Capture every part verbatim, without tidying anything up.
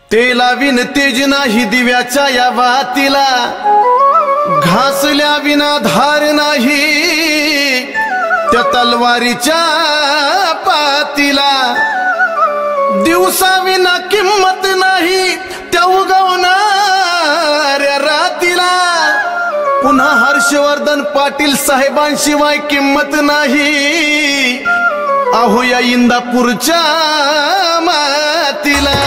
तेला विन तेज नाही दिव्याच्या या वातीला, घासल्या विना धार नाही त्या तलवारीच्या पातीला, दिवसा विना किंमत नाही त्या उगवणाऱ्या रातीला, पुन्हा हर्षवर्धन पाटील साहेबांशिवाय किंमत नाही अहो या इंदापूरच्या मातीला।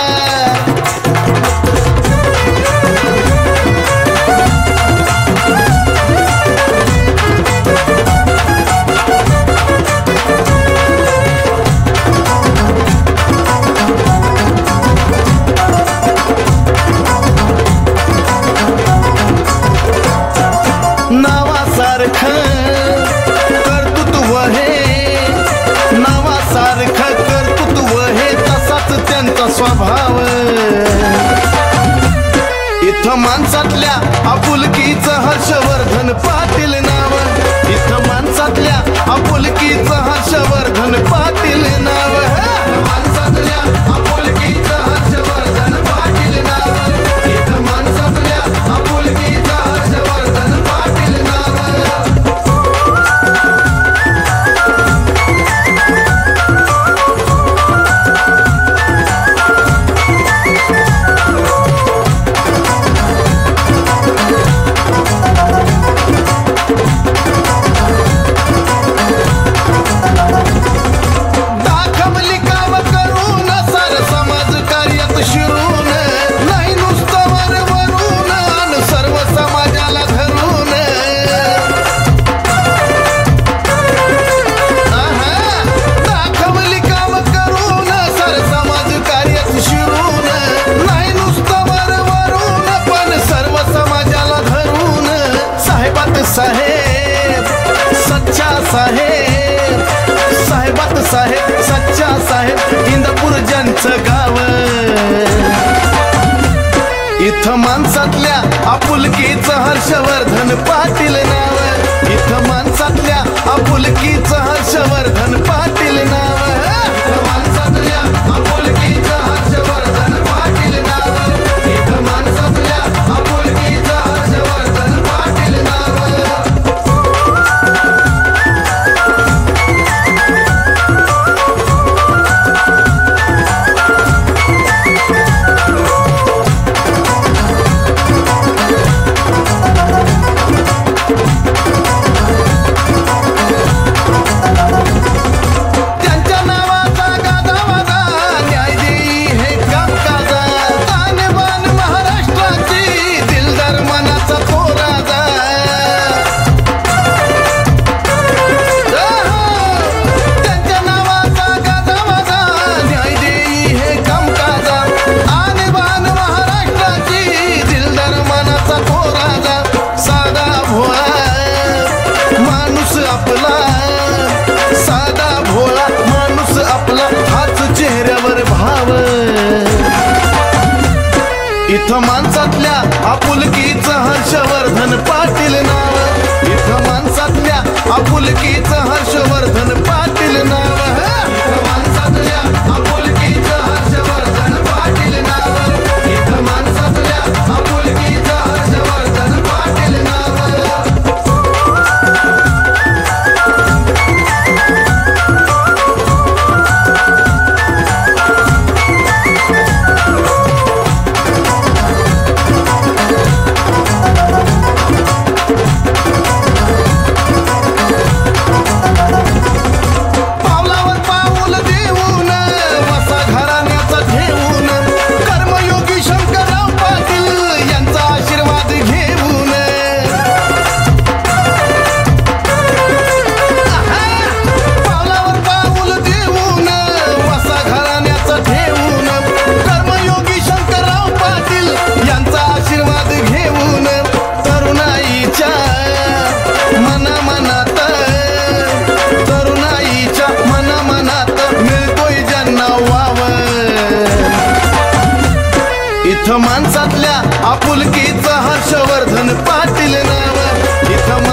नावासारखं कर्तृत्व हे, नावासारखं कर्तृत्व हे, तसाच त्यांचा स्वभाव। इथं माणसातल्या आपुलकीचं हर्षवर्धन पाटील नाव, इथं माणसातल्या आपुलकीचं हर्षवर्धन पाटील नाव, माणसातल्या आपुलकीचं हर्षवर्धन पाटील नाव, इथं माणसातल्या आपुलकीचं हर्षवर्धन पाटील नाव। साहेब सच्चा साहेब, साहेबात साहेब सच्चा साहेब, इंदापूर ज्यांचं गाव। इथं माणसातल्या आपुलकीचं हर्षवर्धन पाटील नाव, इथं माणसातल्या आपुलकीचं हर्षवर्धन पाटील नाव, माणसातल्या आपुलकीचं हर्षवर्धन पाटील नाव, इथं माणसातल्या आपुलकीचं हर्षवर्धन पाटील नाव। इथं माणसातल्या आपुलकीचं हर्षवर्धन पाटील नाव, इथं माणसातल्या आपुलकीचं हर्षवर्धन पाटील नाव, माणसातल्या आपुलकीचं हर्षवर्धन पाटील नाव, इथं माणसातल्या आपुलकीचं हर्षवर्धन पाटील नाव। इथं माणसातल्या आपुलकीचं हर्षवर्धन पाटील नाव, इथं